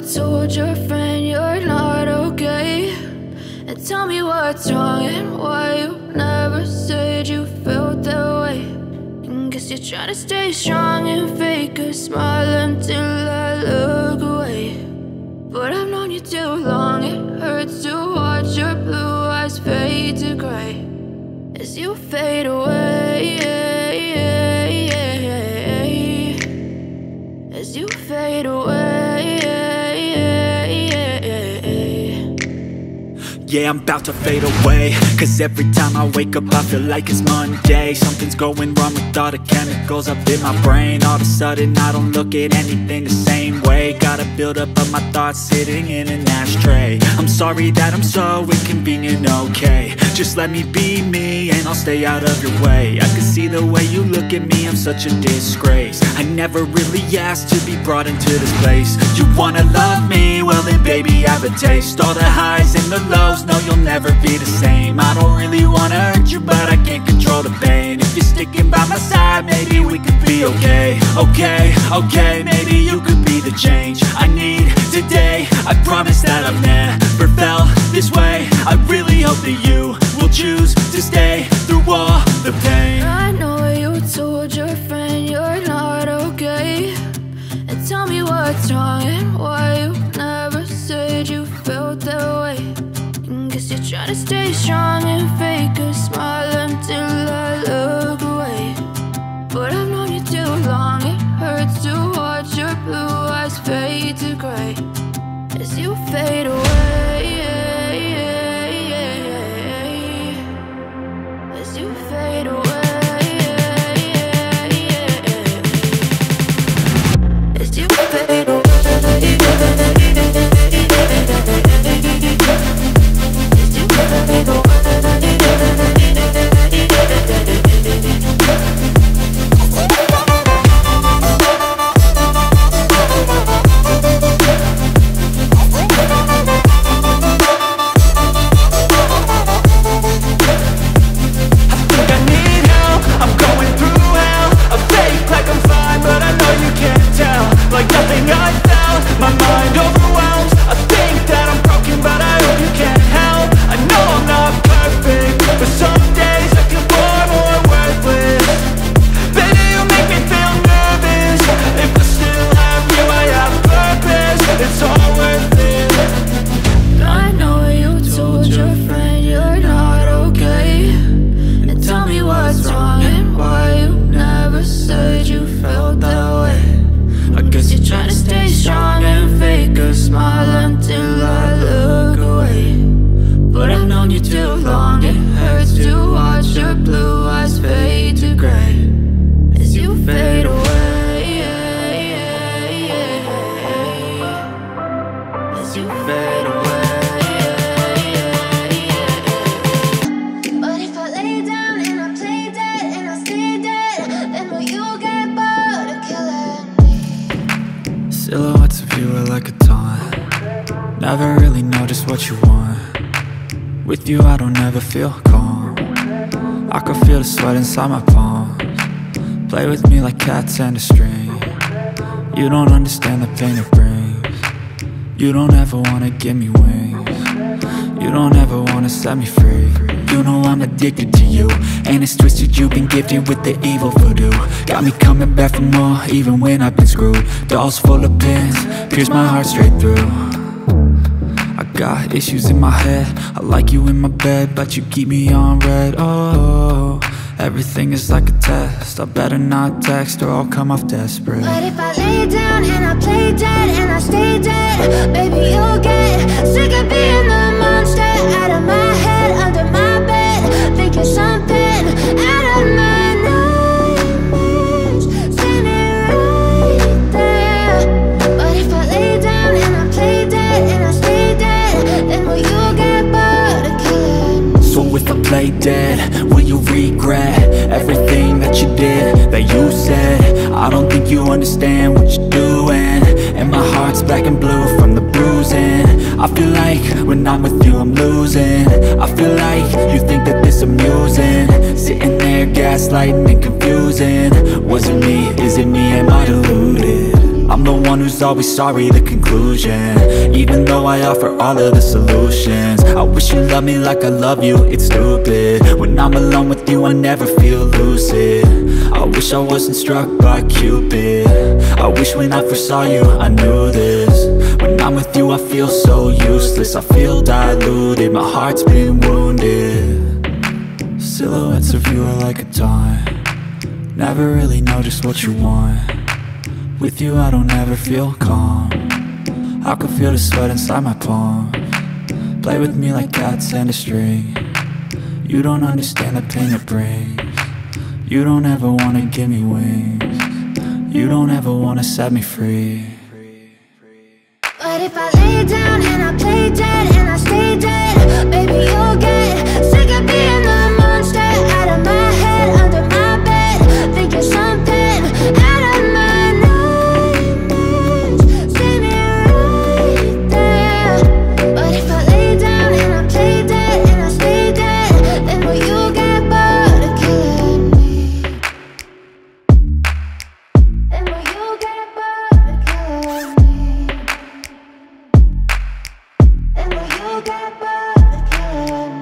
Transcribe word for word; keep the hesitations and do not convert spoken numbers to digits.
told your friend you're not okay, and tell me what's wrong and why you never said you felt that way. And guess you're trying to stay strong and fake a smile until I look away. But I've known you too long, it hurts to watch your blue eyes fade to gray as you fade away, as you fade away. Yeah, I'm about to fade away, cause every time I wake up I feel like it's Monday. Something's going wrong with all the chemicals up in my brain. All of a sudden I don't look at anything the same way. Gotta build up of my thoughts sitting in an ashtray. I'm sorry that I'm so inconvenient, okay. Just let me be me and I'll stay out of your way. I can see the way you look at me, I'm such a disgrace. I never really asked to be brought into this place. You wanna love me? Well then baby, have a taste. All the highs and the lows, no, you'll never be the same. I don't really wanna hurt you, but I can't control the pain. If you're sticking by my side, maybe we could be okay. Okay, okay, maybe you could be the change I need today. I promise that I've never felt this way. I really hope that you will choose to stay through all the pain. I know you told your friend you're not okay, and tell me what's wrong and why you never said you felt that way. Guess you're trying to stay strong and fake a smile until I look away. But I've known you too long, it hurts to watch your blue eyes fade to gray as you fade away, as you fade away, as you fade away. Silhouettes of you are like a taunt. Never really know just what you want. With you I don't ever feel calm. I can feel the sweat inside my palms. Play with me like cats and a string. You don't understand the pain it brings. You don't ever wanna give me wings. You don't ever wanna set me free. You know I'm addicted to you, and it's twisted, you've been gifted with the evil voodoo. Got me coming back for more, even when I've been screwed. Dolls full of pins, pierce my heart straight through. I got issues in my head, I like you in my bed, but you keep me on red. Oh, everything is like a test, I better not text or I'll come off desperate. But if I lay down and I play dead and I stay dead, baby you'll get sick of being the monster out of my head, under my bed, thinking something out of my nightmares, standing right there. But if I lay down and I play dead and I stay dead, then will you get bored of killing me? So if I play dead, will you regret everything that you did, that you said? I don't think you understand what you're doing, and my heart's black and blue from the bruising. I feel like when I'm with you I'm losing. I feel like you think that this amusing, sitting there gaslighting and confusing. Was it me? Is it me? Am I deluded? I'm the one who's always sorry, the conclusion. Even though I offer all of the solutions, I wish you loved me like I love you, it's stupid. When I'm alone with you, I never feel lucid. I wish I wasn't struck by Cupid. I wish when I first saw you, I knew this. When I'm with you, I feel so useless. I feel diluted, my heart's been wounded. Silhouettes of you are like a taunt. Never really know just what you want. With you I don't ever feel calm. I can feel the sweat inside my palm. Play with me like cats and a string. You don't understand the pain it brings. You don't ever wanna give me wings. You don't ever wanna set me free. But if I lay down and I play dead and I stay dead, baby you'll get sick of being the monster out of my head, under my bed, thinking something out of my nightmares. See me right there. But if I lay down and I play dead and I stay dead, then will you get bored of killing me? Then will you get bored of killing me? Then will you get bored of killing me?